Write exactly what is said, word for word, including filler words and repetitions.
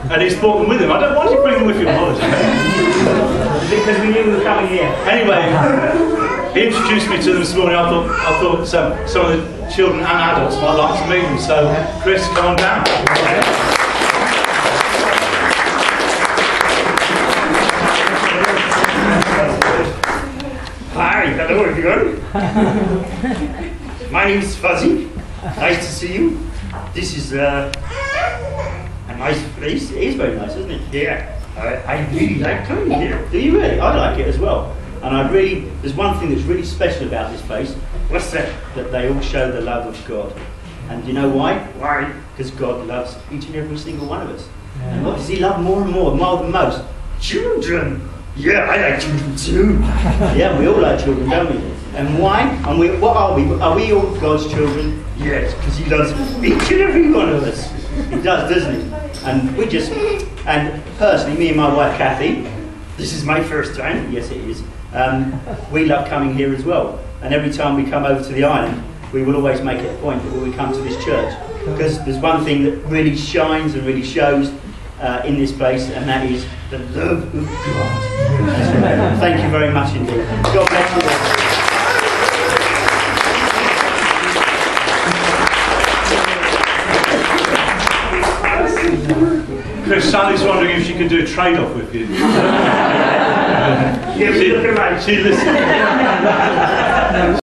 and he's brought them with him. I don't. Why did you bring them with you on holiday? Because we knew we were coming here. Anyway, he introduced me to them this morning. I thought, I thought some, some of the children and adults might like to meet them. So, Chris, come on down. Hi, hello everyone. My name is Fuzzy. Nice to see you. This is uh, a nice place. It is very nice, isn't it? Yeah, I, I really like coming here. Do you really? I like it as well. And I really, there's one thing that's really special about this place. What's that? That they all show the love of God. And do you know why? Why? Because God loves each and every single one of us. Yeah. And what does he love more and more, more than most? Children. Yeah, I like children too. Yeah, we all like children, don't we? And why? And we, what are we? Are we all God's children? Yes, because he loves each and every one of us. He does, doesn't he? And we just, and personally, me and my wife Kathy, this is my first time. Yes, it is. Um, we love coming here as well. And every time we come over to the island, we will always make it a point that when we come to this church, because there's one thing that really shines and really shows uh, in this place, and that is the love of God. Thank you very much indeed. God bless you all. Chris, Sally's wondering if she can do a trade-off with you. Yeah, she, look at she listened.